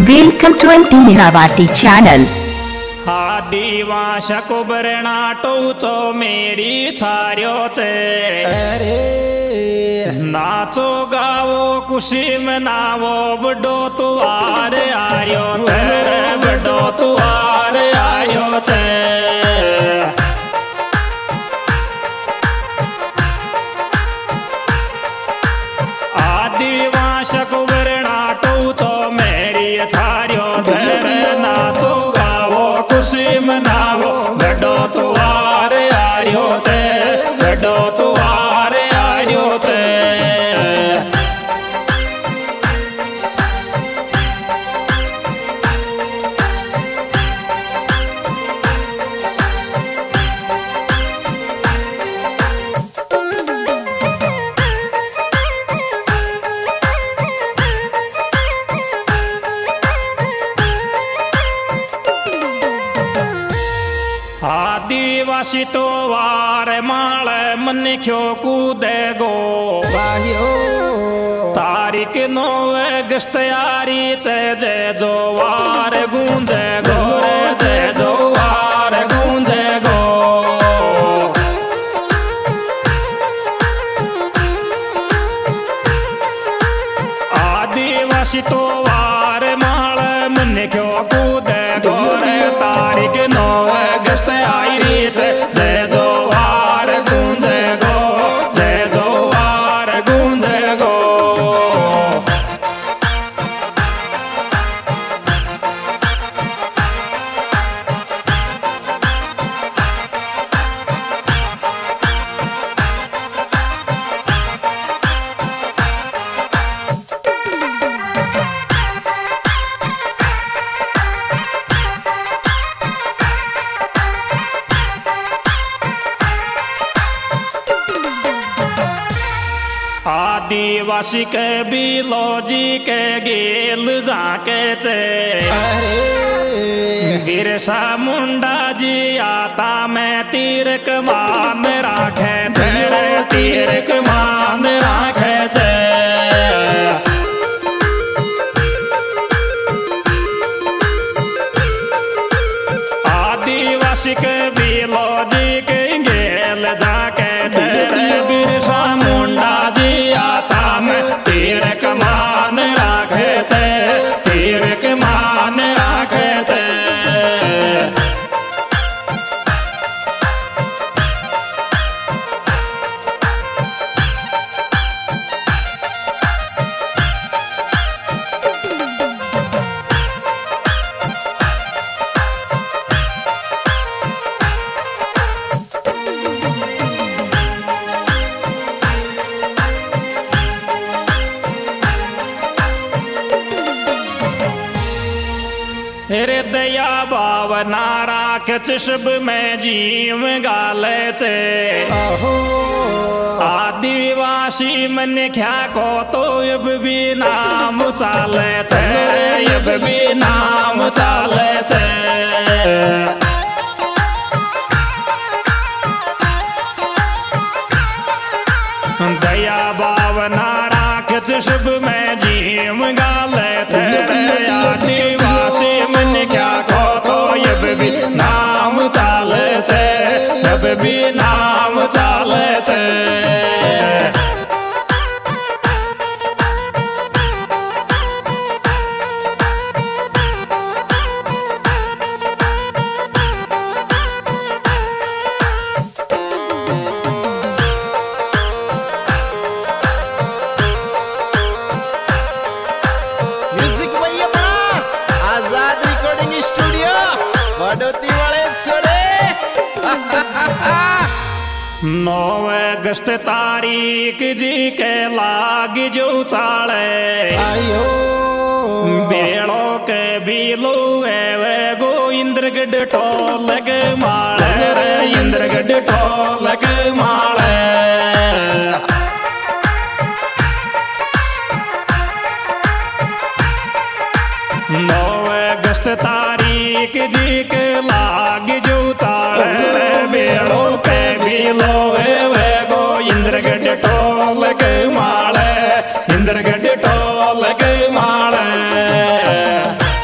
Welcome to NT Niravati channel. आदिवास कुबरणा टोचो मेरी छार्यो चे नाचो गावो खुशी मनावो बड़ो तुआर आयो चे बड़ो तुआर आयो चे आदिवास कुबरणा टोचो मेरी छार्यो चे नाचो खुशी मनावो बड़ो तुआर आयो चे बड़ो तुआर आयो चे आदिवासी तो वार माल मन क्यों कूदे गो तारीख 9 अगस्त यारी चे जे जो वार गूंजे गो जे जो वार गूंजे गो आदिवासी तो वार माल मन क्यों कूदे गो तारीख 9 अगस्त जय जो वार गूंजे गो जय जो वार गूंजे गो आदिवासी के बिलोजी के गेल जाके चे बिरसा मुंडा जी आता मैं तीरक मान राखे तेरे तीरक मान राखे चे आदिवासी के बिलोजी के गेल जाके तेरे बिरसा मुंडा तीरक मान राखे चे तीरक मान राखे चे हृदया भावना राख चिशब में जीव गाले चे आदिवासी मन क्या को तो अब भी नाम चाले चे अब भी नाम चाले चे दया भावना राख चिशब में जीव गाले चे आदिवासी मन क्या को तो अब भी नाम चाले चे अब भी नाम चाले चे नौ अगस्त तारीख जी के लाग जो चाले बेड़ो के बिलो वे गो इंद्रगढ़ टोलक माले इंद्रगढ़ टोलक माले नौ अगस्त तारीख जी के लाग जो चाले बेड़ो के बिलो वे गो इंद्रगढ़ टोलक माले इंद्रगढ़ टोलक माले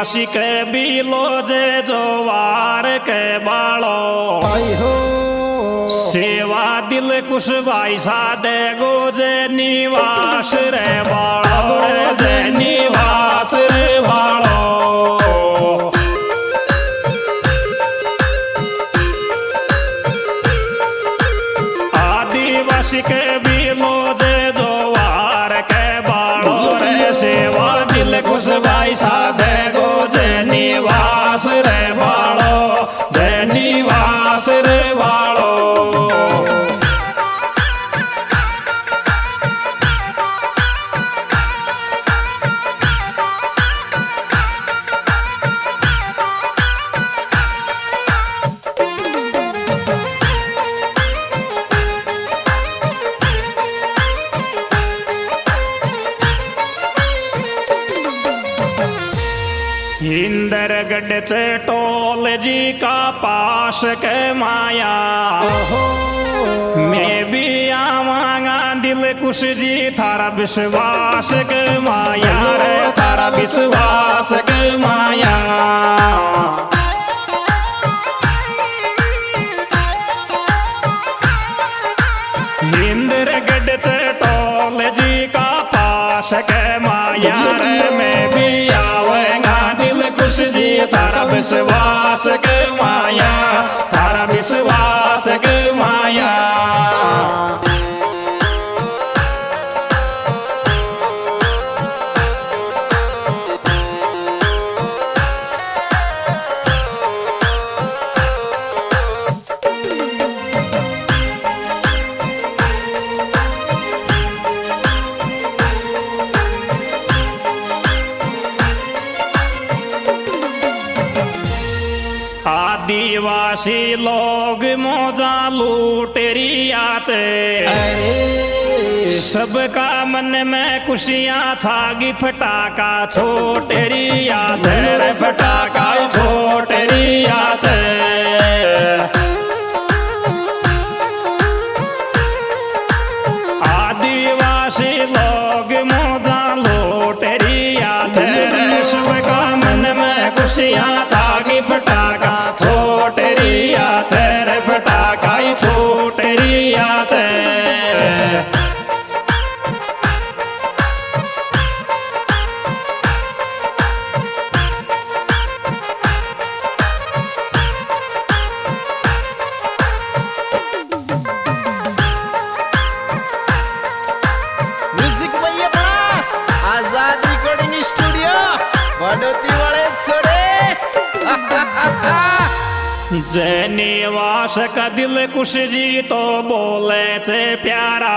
आदिवासी के बीलो जे जोवार के बालो सेवा दिल कुश भाई सादे गो जे निवास रे बालो रे जे निवास रे बालो आदिवासी के बीलो जे जोवार के बालो रे सेवा दिल कुश भाई सादे गो जे निवास रे बालो जे निवास रे बालो इंदरगढ़ से टोल जी का पास के माया मैं भी आवांगा दिल कुश जी थारा विश्वास के माया रे थारा विश्वास के माया इंदरगढ़ से टोल जी का पास के माया रे मैं भी आवांगा कुश जी थारा विश्वास के माया थारा विश्वास के माया आदिवासी लोग मौजा लूटेरिया सबका मन में खुशियाँ थागी फटाका छोटेरिया रे फटाका छोटेरिया आदिवासी लोग मौजा लूटेरिया सबका मन में खुशियाँ थागी फटाका छोटेरिया रे फटाका छोटेरिया म्यूजिक भैया आजाद रिकॉर्डिंग स्टूडियो बड़ोती वाले छोरे जय निवास का दिल कुश जी तो बोले थे प्यारा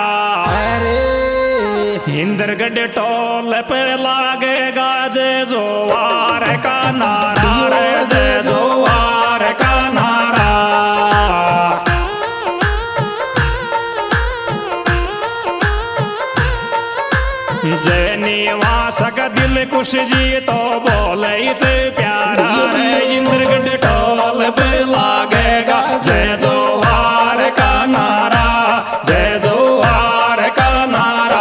इंदरगढ़ टोल पे लागेगा जय जोवार का नारा रे जय जोवार का नारा जय निवास का दिल कुश जी तो बोले थे प्यारा रे इंदरगढ़ टोल पे लागेगा जय जोहार का नारा जय जोहार का नारा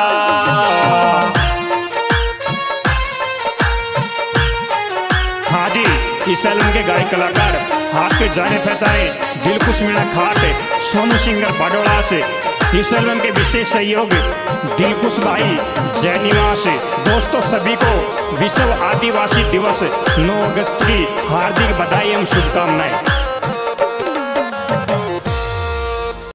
हाँ जी इस फिल्म के गायक कलाकार आपके जाने पहचाने दिलकुश मीणा खाट सोनू सिंगर बाडोला से इस फिल्म के विशेष सहयोगी दिलकुश भाई जय निवास दोस्तों सभी को विश्व आदिवासी दिवस 9 अगस्त की हार्दिक बधाई एवं शुभकामनाएं।